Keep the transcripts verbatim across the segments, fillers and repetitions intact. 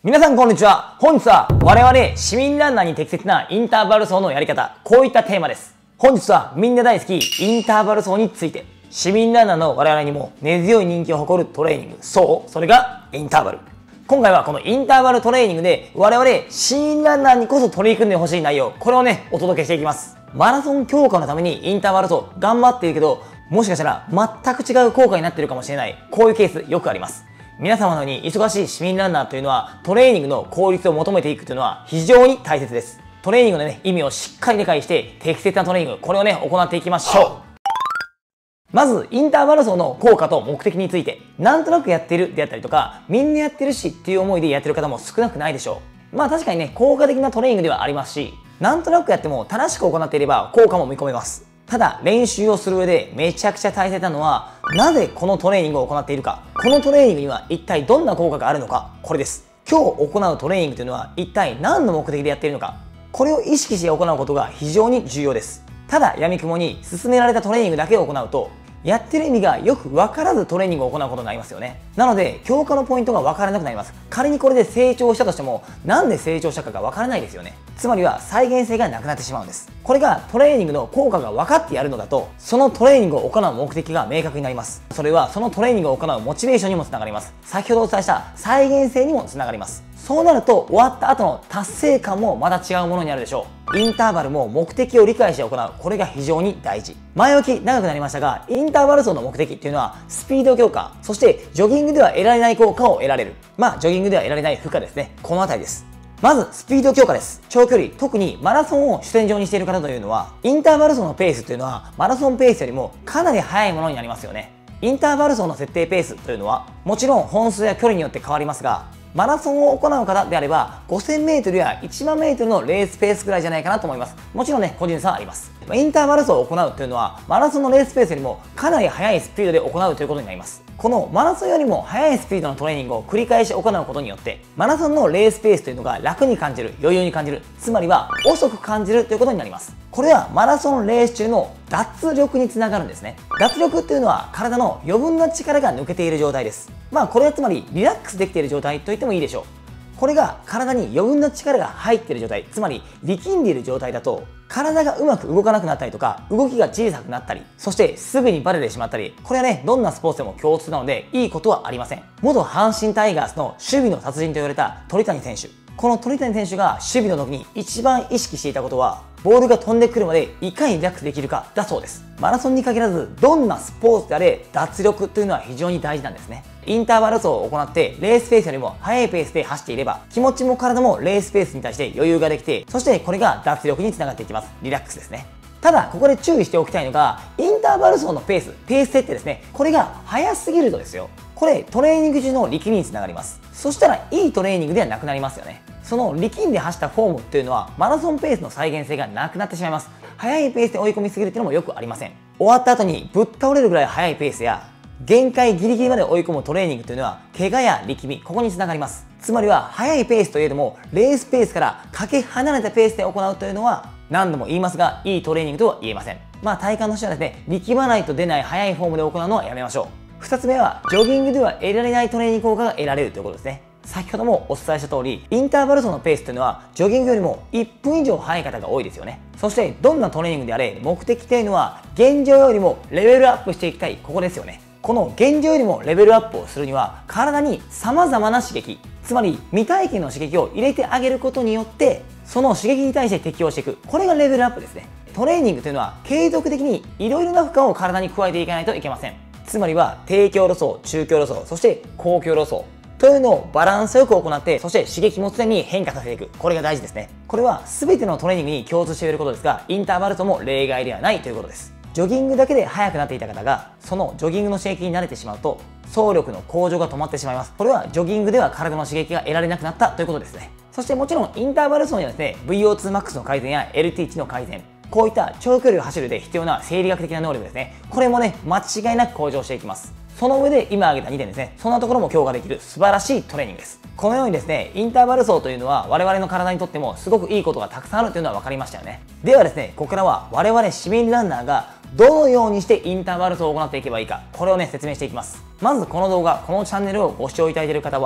皆さんこんにちは。本日は我々市民ランナーに適切なインターバル走のやり方、こういったテーマです。本日はみんな大好きインターバル走について、市民ランナーの我々にも根強い人気を誇るトレーニング、そう、それがインターバル。今回はこのインターバルトレーニングで我々市民ランナーにこそ取り組んでほしい内容、これをね、お届けしていきます。マラソン強化のためにインターバル走頑張っているけど、もしかしたら全く違う効果になっているかもしれない、こういうケースよくあります。皆様のように忙しい市民ランナーというのはトレーニングの効率を求めていくというのは非常に大切です。トレーニングの、ね、意味をしっかり理解して適切なトレーニング、これをね、行っていきましょう。まず、インターバル走の効果と目的について、なんとなくやってるであったりとか、みんなやってるしっていう思いでやってる方も少なくないでしょう。まあ確かにね、効果的なトレーニングではありますし、なんとなくやっても正しく行っていれば効果も見込めます。ただ、練習をする上でめちゃくちゃ大切なのは、なぜこのトレーニングを行っているか、このトレーニングには一体どんな効果があるのか、これです。今日行うトレーニングというのは一体何の目的でやっているのか、これを意識して行うことが非常に重要です。ただ、闇雲に勧められたトレーニングだけを行うと、やってる意味がよく分からずトレーニングを行うことになりますよね。なので、強化のポイントが分からなくなります。仮にこれで成長したとしても、なんで成長したかが分からないですよね。つまりは再現性がなくなってしまうんです。これがトレーニングの効果が分かってやるのだと、そのトレーニングを行う目的が明確になります。それはそのトレーニングを行うモチベーションにもつながります。先ほどお伝えした再現性にもつながります。そうなると終わった後の達成感もまた違うものになるでしょう。インターバルも目的を理解して行う。これが非常に大事。前置き長くなりましたが、インターバル走の目的っていうのは、スピード強化、そしてジョギングでは得られない効果を得られる。まあ、ジョギングでは得られない負荷ですね。このあたりです。まず、スピード強化です。長距離、特にマラソンを主戦場にしている方というのは、インターバル走のペースというのは、マラソンペースよりもかなり速いものになりますよね。インターバル走の設定ペースというのは、もちろん本数や距離によって変わりますが、マラソンを行う方であれば、ごせんメートルやいちまんメートルのレースペースくらいじゃないかなと思います。もちろんね、個人差はあります。インターバル走を行うというのは、マラソンのレースペースよりもかなり速いスピードで行うということになります。このマラソンよりも速いスピードのトレーニングを繰り返し行うことによって、マラソンのレースペースというのが楽に感じる、余裕に感じる、つまりは遅く感じるということになります。これはマラソンレース中の脱力につながるんですね。脱力っていうのは体の余分な力が抜けている状態です。まあこれはつまりリラックスできている状態と言ってもいいでしょう。これが体に余分な力が入っている状態、つまり力んでいる状態だと、体がうまく動かなくなったりとか、動きが小さくなったり、そしてすぐにバレてしまったり、これはね、どんなスポーツでも共通なので、いいことはありません。元阪神タイガースの守備の達人と言われた鳥谷選手。この鳥谷選手が守備の時に一番意識していたことは、ボールが飛んでくるまでいかにリラックスできるかだそうです。マラソンに限らず、どんなスポーツであれ、脱力というのは非常に大事なんですね。インターバル走を行って、レースペースよりも速いペースで走っていれば、気持ちも体もレースペースに対して余裕ができて、そしてこれが脱力につながっていきます。リラックスですね。ただ、ここで注意しておきたいのが、インターバル走のペース、ペース設定ですね。これが速すぎるとですよ。これ、トレーニング中の力みにつながります。そしたら、いいトレーニングではなくなりますよね。その力んで走ったフォームっていうのは、マラソンペースの再現性がなくなってしまいます。速いペースで追い込みすぎるっていうのもよくありません。終わった後にぶっ倒れるぐらい速いペースや、限界ギリギリまで追い込むトレーニングというのは、怪我や力み、ここにつながります。つまりは、速いペースといえども、レースペースからかけ離れたペースで行うというのは、何度も言いますが、いいトレーニングとは言えません。まあ、体感としてはですね、力まないと出ない速いフォームで行うのはやめましょう。二つ目は、ジョギングでは得られないトレーニング効果が得られるということですね。先ほどもお伝えした通り、インターバル走のペースというのは、ジョギングよりもいっぷん以上速い方が多いですよね。そして、どんなトレーニングであれ、目的というのは、現状よりもレベルアップしていきたい、ここですよね。この現状よりもレベルアップをするには、体に様々な刺激、つまり未体験の刺激を入れてあげることによって、その刺激に対して適応していく。これがレベルアップですね。トレーニングというのは、継続的にいろいろな負荷を体に加えていかないといけません。つまりは、低強度走、中強度走、そして高強度走。というのをバランスよく行って、そして刺激も常に変化させていく。これが大事ですね。これは全てのトレーニングに共通していることですが、インターバル走も例外ではないということです。ジョギングだけで速くなっていた方が、そのジョギングの刺激に慣れてしまうと、走力の向上が止まってしまいます。これはジョギングでは体の刺激が得られなくなったということですね。そしてもちろんインターバル走にはですね、ブイオーツーマックス の改善や エルティー 値の改善、こういった長距離を走るで必要な生理学的な能力ですね。これもね、間違いなく向上していきます。その上で今挙げたにてんですね、そんなところも強化できる素晴らしいトレーニングです。このようにですね、インターバル走というのは我々の体にとってもすごくいいことがたくさんあるというのは分かりましたよね。ではですね、ここからは我々市民ランナーがどのようにしてインターバル走を行っていけばいいか、これをね、説明していきます。まずこの動画、このチャンネルをご視聴いただいている方は、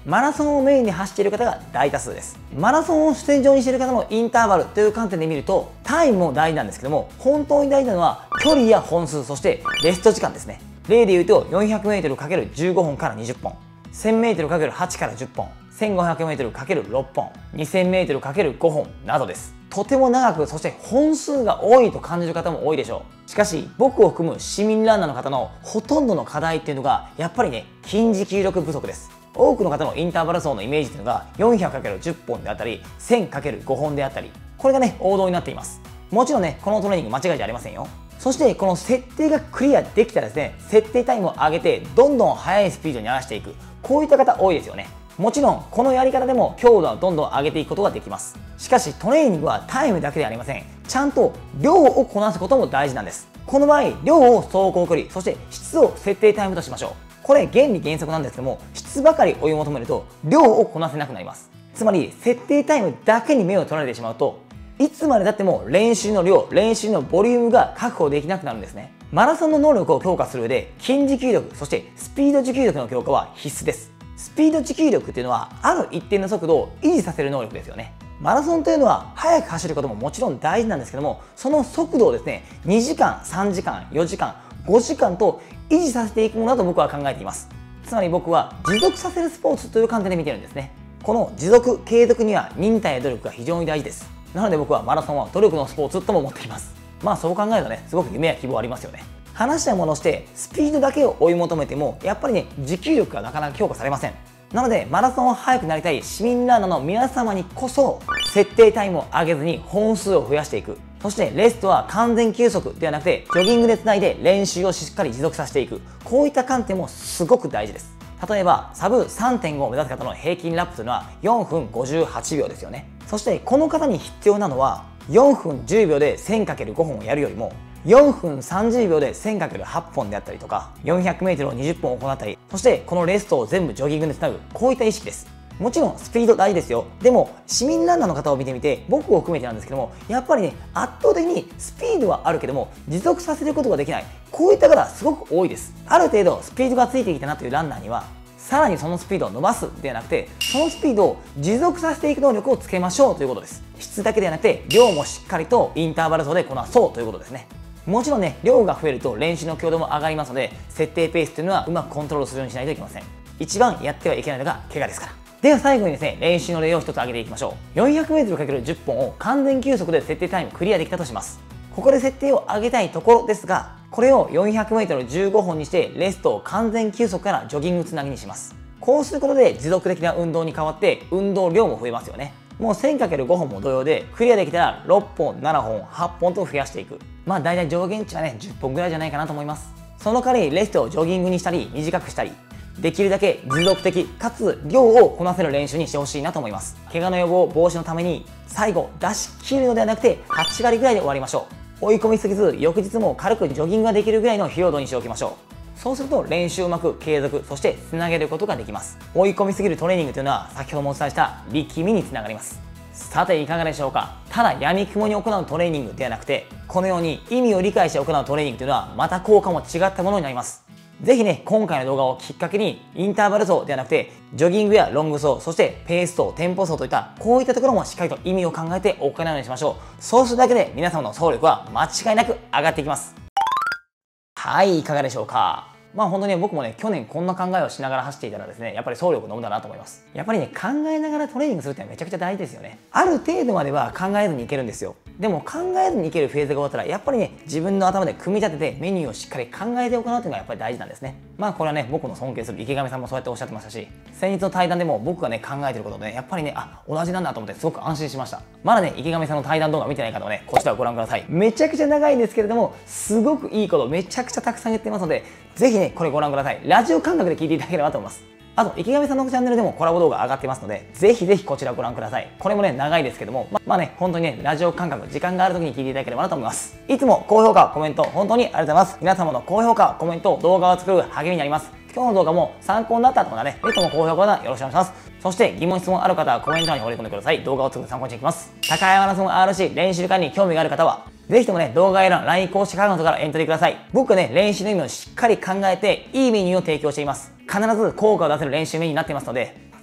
マラソンをメインに走っている方が大多数です。マラソンを主戦場にしている方のインターバルという観点で見ると、タイムも大事なんですけども、本当に大事なのは距離や本数、そしてレスト時間ですね。例で言うと よんひゃくメートルかけるじゅうご 本からにじゅっぽん、せんメートルかけるはちからじゅっぽん、せんごひゃくメートルかけるろっぽん、にせんメートルかけるごほんなどです。とても長く、そして本数が多いと感じる方も多いでしょう。しかし僕を含む市民ランナーの方のほとんどの課題っていうのがやっぱりね、筋持久力不足です。多くの方のインターバル走のイメージっていうのが よんひゃくかけるじゅっぽんであったり せんかけるご 本であったり、これがね王道になっています。もちろんねこのトレーニング間違いじゃありませんよ。そしてこの設定がクリアできたらですね、設定タイムを上げてどんどん速いスピードに合わせていく、こういった方多いですよね。もちろんこのやり方でも強度はどんどん上げていくことができます。しかしトレーニングはタイムだけではありません。ちゃんと量をこなすことも大事なんです。この場合量を走行距離、そして質を設定タイムとしましょう。これ原理原則なんですけども、質ばかり追い求めると量をこなせなくなります。つまり設定タイムだけに目を取られてしまうと、いつまでたっても練習の量、練習のボリュームが確保できなくなるんですね。マラソンの能力を強化する上で筋持久力、そしてスピード持久力の強化は必須です。スピード持久力っていうのはある一定の速度を維持させる能力ですよね。マラソンというのは速く走ることももちろん大事なんですけども、その速度をですねにじかん、さんじかん、よじかん、ごじかんと維持させていくものだと僕は考えています。つまり僕は持続させるスポーツという観点で見てるんですね。この持続継続には忍耐や努力が非常に大事です。なので僕はマラソンは努力のスポーツとも思っています。まあそう考えるとね、すごく夢や希望ありますよね。話は戻してスピードだけを追い求めてもやっぱりね持久力がなかなか強化されません。なのでマラソンを速くなりたい市民ランナーの皆様にこそ、設定タイムを上げずに本数を増やしていく、そしてレストは完全休息ではなくてジョギングでつないで練習をしっかり持続させていく、こういった観点もすごく大事です。例えばサブ さんてんご を目指す方の平均ラップというのはよんぷんごじゅうはちびょうですよね。そしてこの方に必要なのはよんぷんじゅうびょうで せんかけるご 本をやるよりもよんぷんさんじゅうびょうで せんかけるはち 本であったりとか、よんひゃくメートルをにじゅっぽん行ったり、そしてこのレストを全部ジョギングでつなぐ、こういった意識です。もちろんスピード大事ですよ。でも市民ランナーの方を見てみて、僕を含めてなんですけども、やっぱりね圧倒的にスピードはあるけども持続させることができない、こういった方すごく多いです。ある程度スピードがついてきたなというランナーにはさらにそのスピードを伸ばすではなくて、そのスピードを持続させていく能力をつけましょうということです。質だけではなくて量もしっかりとインターバル走でこなそうということですね。もちろんね量が増えると練習の強度も上がりますので、設定ペースというのはうまくコントロールするようにしないといけません。一番やってはいけないのが怪我ですから。では最後にですね、練習の例を一つ挙げていきましょう。よんひゃくメートルかけるじゅっぽんを完全休息で設定タイムクリアできたとします。ここで設定を上げたいところですが、これを よんひゃくメートルじゅうご 本にしてレストを完全休息からジョギングつなぎにします。こうすることで持続的な運動に変わって運動量も増えますよね。もう せんかけるご 本も同様でクリアできたらろっぽん、ななほん、はっぽんと増やしていく。まあ大体上限値はねじゅっぽんぐらいじゃないかなと思います。その代わりレストをジョギングにしたり短くしたり、できるだけ持続的かつ量をこなせる練習にしてほしいなと思います。怪我の予防防止のために最後出し切るのではなくてはちわりぐらいで終わりましょう。追い込みすぎず翌日も軽くジョギングができるぐらいの疲労度にしておきましょう。そうすると練習をうまく継続、そしてつなげることができます。追い込みすぎるトレーニングというのは先ほどもお伝えした力みにつながります。さていかがでしょうか。ただ闇雲に行うトレーニングではなくて、このように意味を理解して行うトレーニングというのはまた効果も違ったものになります。ぜひね今回の動画をきっかけにインターバル走ではなくてジョギングやロング走、そしてペース走、テンポ走といったこういったところもしっかりと意味を考えて行うようにしましょう。そうするだけで皆様の走力は間違いなく上がっていきます。はい、いかがでしょうか。まあ本当に、ね、僕もね去年こんな考えをしながら走っていたらですね、やっぱり走力の無だなと思います。やっぱりね考えながらトレーニングするってのはめちゃくちゃ大事ですよね。ある程度までは考えずにいけるんですよ。でも考えずにいけるフェーズが終わったらやっぱりね自分の頭で組み立ててメニューをしっかり考えて行うというのがやっぱり大事なんですね。まあこれはね僕の尊敬する池上さんもそうやっておっしゃってましたし、先日の対談でも僕がね考えてることで、ね、やっぱりねあ同じなんだと思ってすごく安心しました。まだね池上さんの対談動画見てない方はねこちらをご覧ください。めちゃくちゃ長いんですけれどもすごくいいことめちゃくちゃたくさん言ってますので、ぜひねこれご覧ください。ラジオ感覚で聞いていただければと思います。あと池上さんのチャンネルでもコラボ動画上がってますので、ぜひぜひこちらをご覧ください。これもね長いですけども、ままあね本当にねラジオ感覚時間がある時に聞いていただければなと思います。いつも高評価コメント本当にありがとうございます。皆様の高評価コメント動画を作る励みになります。今日の動画も参考になったとかね、ぜひとも高評価ボタンよろしくお願いします。そして疑問質問ある方はコメント欄に放り込んでください。動画を作る参考にしていきます。高山マラソン アールシー 練習会に興味がある方はぜひともね動画への ライン 公式アカウントからエントリーください。僕はね練習の意味をしっかり考えていいメニューを提供しています。必ず効果を出せる練習メニューになっていますので、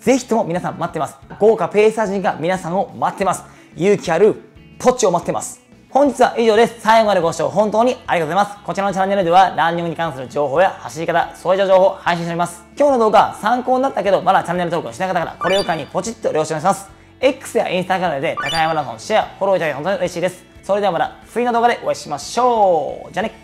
ぜひとも皆さん待ってます。豪華ペーサー陣が皆さんを待ってます。勇気あるポチを待ってます。本日は以上です。最後までご視聴本当にありがとうございます。こちらのチャンネルではランニングに関する情報や走り方、そういった情報を配信しております。今日の動画参考になったけどまだチャンネル登録をしない方からこれを機会にポチッと了承お願いします。X やインスタグラムで高山マラソンシェア、フォローいただき本当に嬉しいです。それではまた次の動画でお会いしましょう。じゃあね。